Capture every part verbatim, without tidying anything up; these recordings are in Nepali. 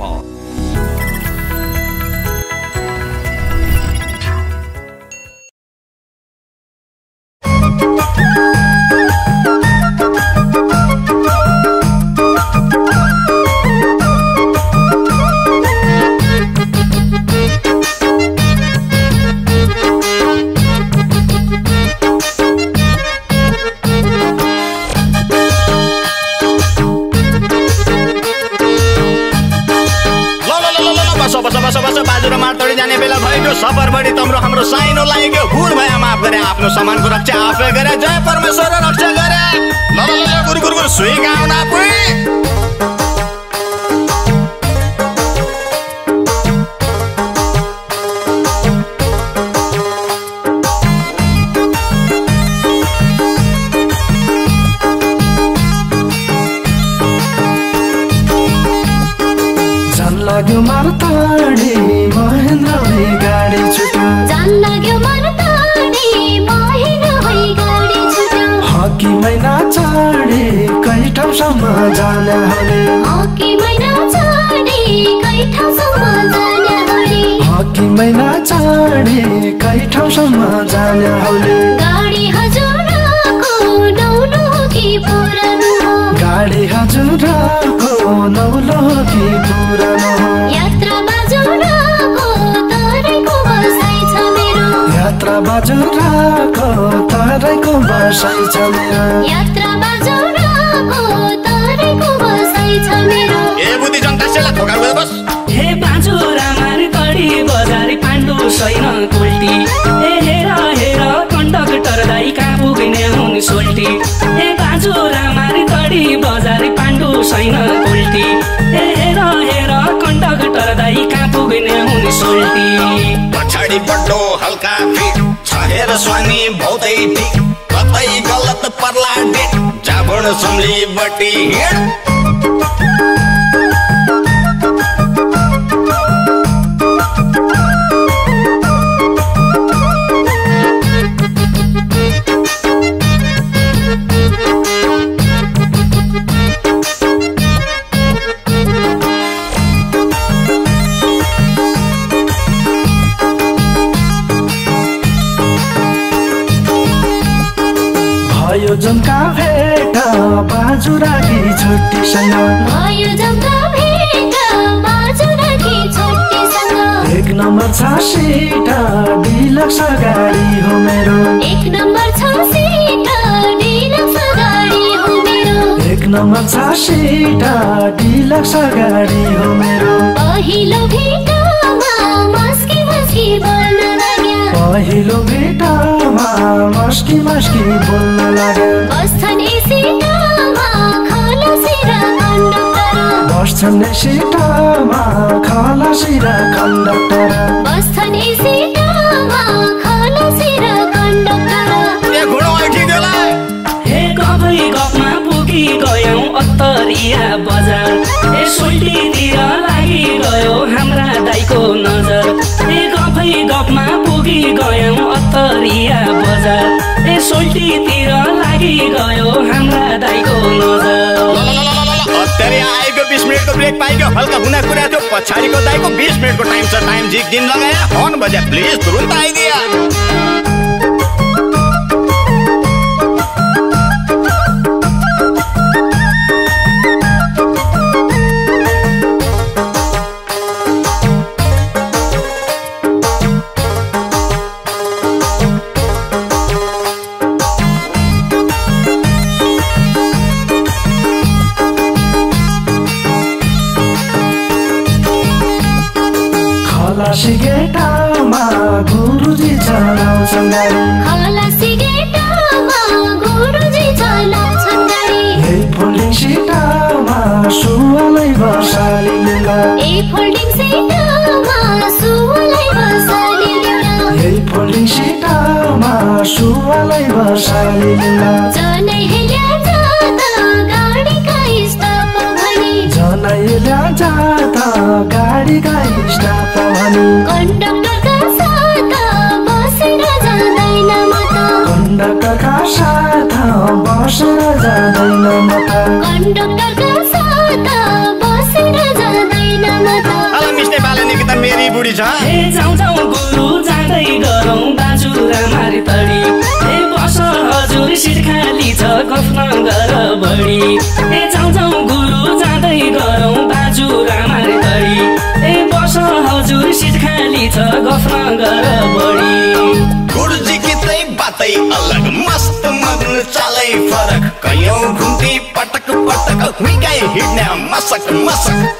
सफर बढी तम्रो हाम्रो साइनो लाग्यो भुल भए माफ गरे आफ्नो सामानको रक्षा आफै गरे जय परमेश्वर रक्षा गरे ल ल ल गुरु गुरु गुरु सुई गाउना पुई जान लाग्यो मारताडी महेन्द्र भई गाडी छुट्यो जान लाग्यो मारताडी महेन्द्र भई गाडी छुट्यो हकी महिना चाडी कई ठाउँसम्म जाने हले हकी महिना चाडी कई ठाउँसम्म जाने हले हकी महिना चाडी कई ठाउँसम्म जाने हले गाडी हजुरको नौलो कि पुरानो गाडी हजुरको नौलो कि पुरानो यात्रा बाजुराको तरेको बसाइ छ मेरो यात्रा बाजुराको तरेको बसाइ छ मेरो यात्रा बाजुराको तरेको बसाइ छ मेरो ए बुद्धि जनता सेला ठोका गयो बस हे बाजुरा मार कडी बजारी पाण्डु छैन कोल्टी ए हेर हेर कन्डक्टर दाइ कहाँ पुग्ने हुन् सोल्टी ए बाजुरा मार कडी बजारी पाण्डु छैन कोल्टी ए हेर हेर कन्डक्टर दाइ कहाँ पुग्ने हुन् सोल्टी पछाडि बड्डो हल्का फिट छ हेर स्वामी बहुतै ठिक कतै गलत पर्ला डेट जाबण सम्ली बटी हिँड भयो जम्का भेट बाजुरा कि छुट्टीसँग भयो जम्का भेट बाजुरा कि छुट्टीसँग एक नम्बर छ सीट डिलक्स गाडी हो मेरो एक नम्बर छ सीट डिलक्स गाडी हो मेरो एक नम्बर छ सीट डिलक्स गाडी हो मेरो पहिलो भेटमा मस्की मस्की बोल्न लाग्यो पहिलो भेटमा मस्की मस्की बोल्न लाग्यो बस्छन् सीटमा खलासी र कन्डक्टर बस्छन् सीटमा खलासी र कन्डक्टर बस्छन् सीटमा खलासी र कन्डक्टर ए घोडा उठी गेला हे गफै गफमा पुगी गयौँ अत्तरिया बजार ए सोल्टीतिर लागि गयो हाम्रा दाइको नजर ए गफै गफमा पुगी गयौँ अत्तरिया बजार ए सोल्टीतिर लागि गयो हाम्रा दाइको नजर अत्तरी आएको बीस मिनटको ब्रेक पाइयो हल्का गुना कुरा थियो पछाडिको दाइको बीस मिनटको टाइम छ टाइम जिक दिन लगाया फोन बजा प्लिज तुरुन्त आइदिया खलासी गेटामा गुरुजी चलाउँछन् गाडी खलासी गेटामा गुरुजी चलाउँछन् गाडी यही फोल्डिङ सिटमा सुवालै बसाली लिँदा ए फोल्डिङ सिटमा सुवालै बसाली लिँदा यही फोल्डिङ सिटमा सुवालै बसाली लिँदा जनै हेल्या जाता गाडीका स्टप भनी जनै हेल्या जाता गाडीका स्टप भनी कन्डक्टरका साथ बसेर जाँदैन म त कन्डक्टरका साथ बसेर जाँदैन म त कन्डक्टरका साथ बसेर जाँदैन म गफ नगर बढी ए जाउँ जाउँ गुरु जाँदै गरौँ बाजु रामार गढी ए बस हजुर सिट खाली छ गफ नगर बढी गुरुजी गीतै बातै अलग मस्त मग्न चालै फरक कयौं घुम्ती पटक पटक हुइकाइ हिड्ने मसक मसक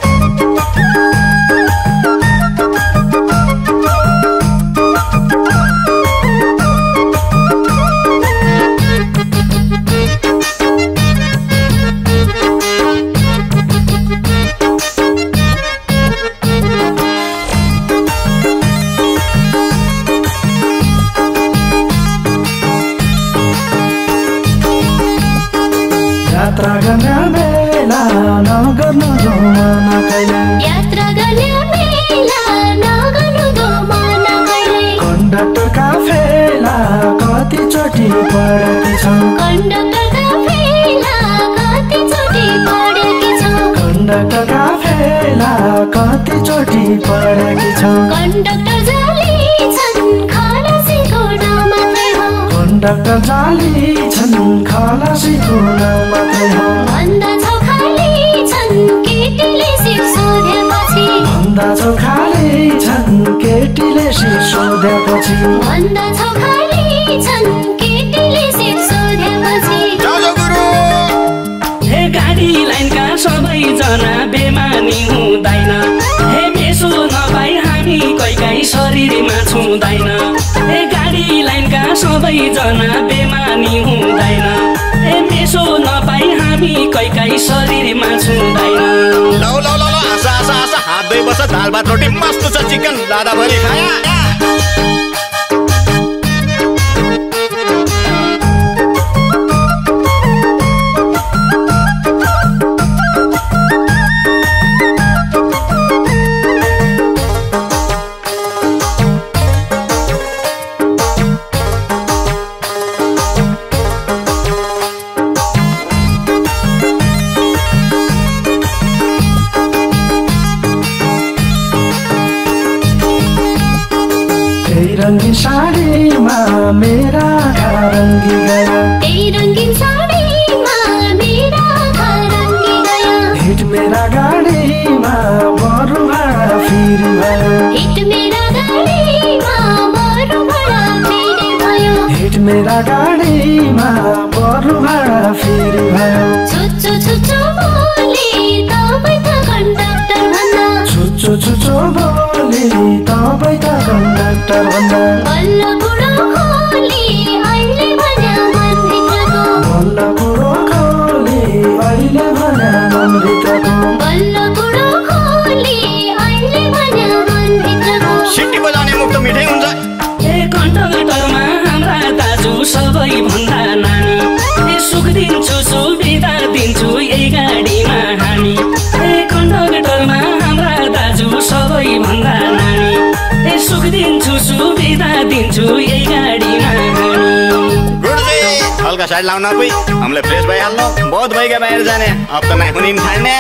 यात्रा गर्ने बेला नगर्नु धुमना कहिले यात्रा गर्ने बेला नगर्नु धुमना कहिले कन्डक्टरका फेला कतिचोटि पढेकी छौ कन्डक्टरका फेला कतिचोटि पढेकी छौ कन्डक्टरका फेला कतिचोटि पढेकी छौ कन्डक्टर जाली छन् खलासीको नाम मात्रै हो कन्डक्टर जाली छन् खलासीको नाम मात्रै हो भन्दा छौ खाली छन् केटीले सिप सोधेपछि भन्दा छौ खाली छन् केटीले सिप सोधेपछि भन्दा छौ खाली छन् केटीले सिप सोधेपछि जाऊ जाऊ गुरु हे गाडी लाइनका सबैजना बेमानी हुँदैन हे मेसो नपाई हामी कैकाइ शरीरमा छुँदैन हे गाडी लाइनका सबैजना बेमानी हुँदैन हे मेसो नपाई हामी कैकाइ शरीरमा छुँदैन लौ लौ लौ लौ आशा आशा आशा हात धोइ बस दाल भात रोटी मस्त छ चिकन दादाभरि खाया रङ्गीन साडीमा मेरा आँखा रङ्गी गया त्यही रङ्गीन साडीमा मेरा आँखा रङ्गी गया हिट मेरा गाडीमा बरु भाडा फेरि भयो हिट मेरा गाडीमा बरु भाडा फेरि भयो हिट मेरा गाडीमा बरु भाडा फेरि भयो छुच्चो छुच्चो बोली तपाईँ त कन्डक्टर भन्दा छुच्चो छुच्चो बोली तपाईँ त कन्डक्टर भन्दा बल्ल बुढो खोली अहिले भन्या मनभित्रको बल्ल बुढो खोली अहिले भन्या मनभित्रको बल्ल बुढो खोली अहिले भन्या मनभित्रको सिटी बजाउने मुख त मिठै हुन्छ ए कन्डक्टरमा हाम्रा दाजु सबैभन्दा नानी ए सुख दिन्छु सुविधा दिन्छु यही गाडीमा हामी ए कन्डक्टरमा हाम्रा दाजु सबैभन्दा नानी ए सुख दिन्छु सुविधा दिन्छु यही गाडीमा हामी गुरुजी हल्का साइड लाउन कोही हामीलाई फ्रेस भइहाल्नु बहुत भइगयो बाहिर जाने अब त नाइ हुने खाने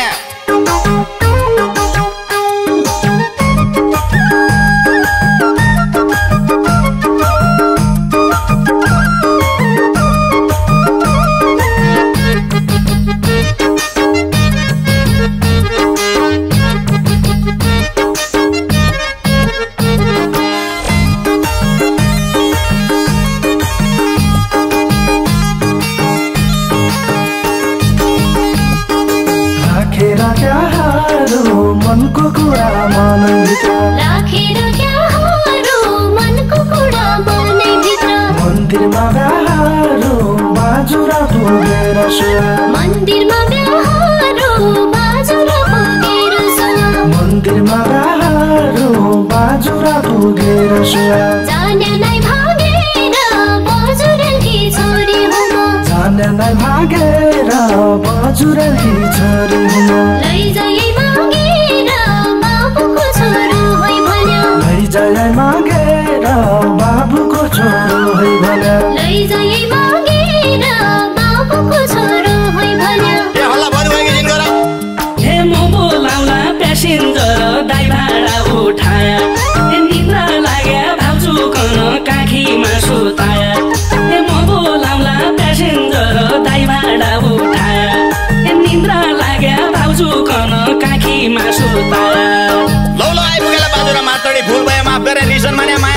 राखेर क्याहारो मनको कुरा मनभित्र राखेर क्याहारो मनको कुरा मनभित्र मन्दिरमा ब्याहारो बाजुरा पुगेर सुवा मन्दिरमा ब्याहारो बाजुरा पुगेर सुवा मन्दिरमा ब्याहारो बाजुरा पुगेर सुवा जान्यालाई भागेर बजुरेलकी छोरी हुन जान्यालाई भागेर बजुरेलकी छोरी हुन लैजाई मागेर बाबुको छोरो होइ भन्यो लैजाई मागेर बाबुको छोरो होइ भन्यो लैजाई मागेर बाबुको छोरो होइ भन्यो ए हल्ला बढी भयो कि जिन गर हे म बोलाउला प्यासेन्जर दाइ भाडा उठाया ए निद्रा लाग्या भाउजू कन काखीमा सुताया हे म बोलाउला प्यासेन्जर दाइ भाडा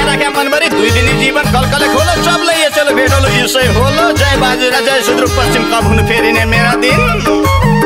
राख्या मनभरि दुई दिनी जीवन कलकले खोलो सबले यो चलो भेटोलो यसै होलो जय बाजुरा जय सुदूर पश्चिम कब हुनु फेरिने मेरा दिन